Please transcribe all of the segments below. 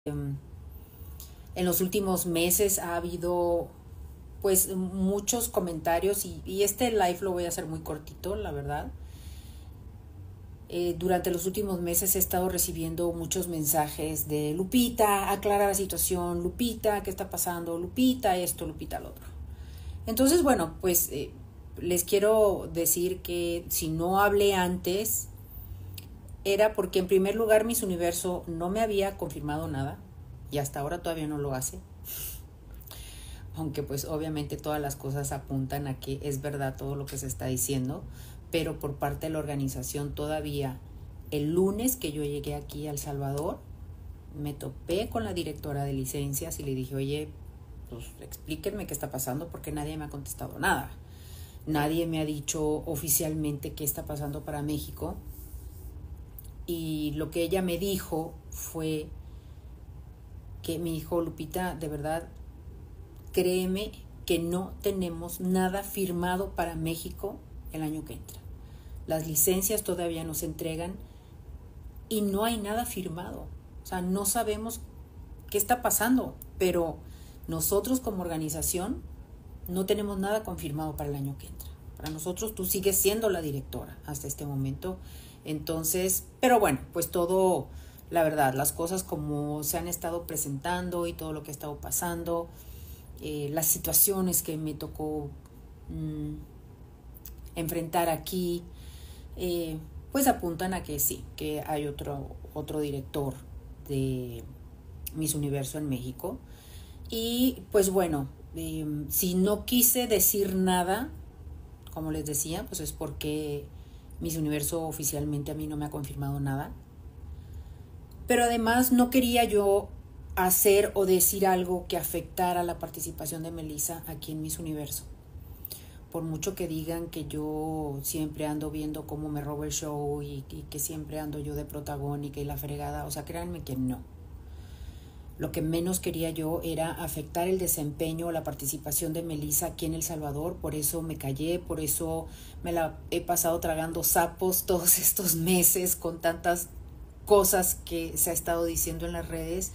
En los últimos meses ha habido pues muchos comentarios y este live lo voy a hacer muy cortito, la verdad. Durante los últimos meses he estado recibiendo muchos mensajes de Lupita, aclara la situación, Lupita, ¿qué está pasando? Lupita esto, Lupita lo otro. Entonces, bueno, pues les quiero decir que si no hablé antes, era porque en primer lugar Miss Universo no me había confirmado nada y hasta ahora todavía no lo hace. Aunque pues obviamente todas las cosas apuntan a que es verdad todo lo que se está diciendo, pero por parte de la organización todavía el lunes que yo llegué aquí a El Salvador, me topé con la directora de licencias y le dije, oye, pues explíquenme qué está pasando porque nadie me ha contestado nada. Nadie me ha dicho oficialmente qué está pasando para México. Y lo que ella me dijo fue que me dijo, Lupita, de verdad, créeme que no tenemos nada firmado para México el año que entra. Las licencias todavía no se entregan y no hay nada firmado. O sea, no sabemos qué está pasando, pero nosotros como organización no tenemos nada confirmado para el año que entra. Para nosotros tú sigues siendo la directora hasta este momento. Entonces, pero bueno, pues todo, la verdad, las cosas como se han estado presentando y todo lo que ha estado pasando, las situaciones que me tocó enfrentar aquí, pues apuntan a que sí, que hay otro director de Miss Universo en México. Y pues bueno, si no quise decir nada, como les decía, pues es porque Miss Universo oficialmente a mí no me ha confirmado nada. Pero además no quería yo hacer o decir algo que afectara la participación de Melissa aquí en Miss Universo. Por mucho que digan que yo siempre ando viendo cómo me robo el show y que siempre ando yo de protagónica y la fregada, o sea, créanme que no. Lo que menos quería yo era afectar el desempeño o la participación de Melissa aquí en El Salvador, por eso me callé, por eso me la he pasado tragando sapos todos estos meses con tantas cosas que se ha estado diciendo en las redes,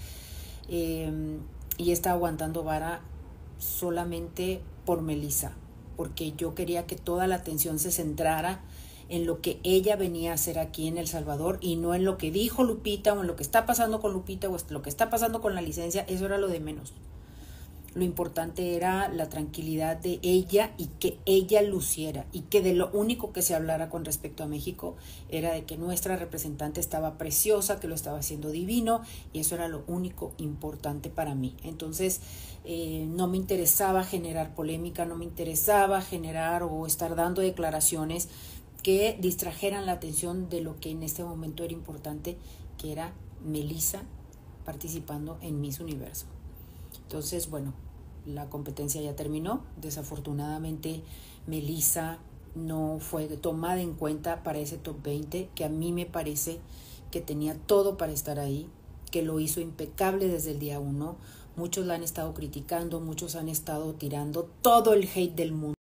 y está aguantando vara solamente por Melissa, porque yo quería que toda la atención se centrara en lo que ella venía a hacer aquí en El Salvador y no en lo que dijo Lupita o en lo que está pasando con Lupita o lo que está pasando con la licencia. Eso era lo de menos. Lo importante era la tranquilidad de ella y que ella luciera, y que de lo único que se hablara con respecto a México era de que nuestra representante estaba preciosa, que lo estaba haciendo divino, y eso era lo único importante para mí. Entonces no me interesaba generar polémica, no me interesaba generar o estar dando declaraciones que distrajeran la atención de lo que en este momento era importante, que era Melissa participando en Miss Universo. Entonces, bueno, la competencia ya terminó. Desafortunadamente, Melissa no fue tomada en cuenta para ese top 20, que a mí me parece que tenía todo para estar ahí, que lo hizo impecable desde el día 1. Muchos la han estado criticando, muchos han estado tirando todo el hate del mundo.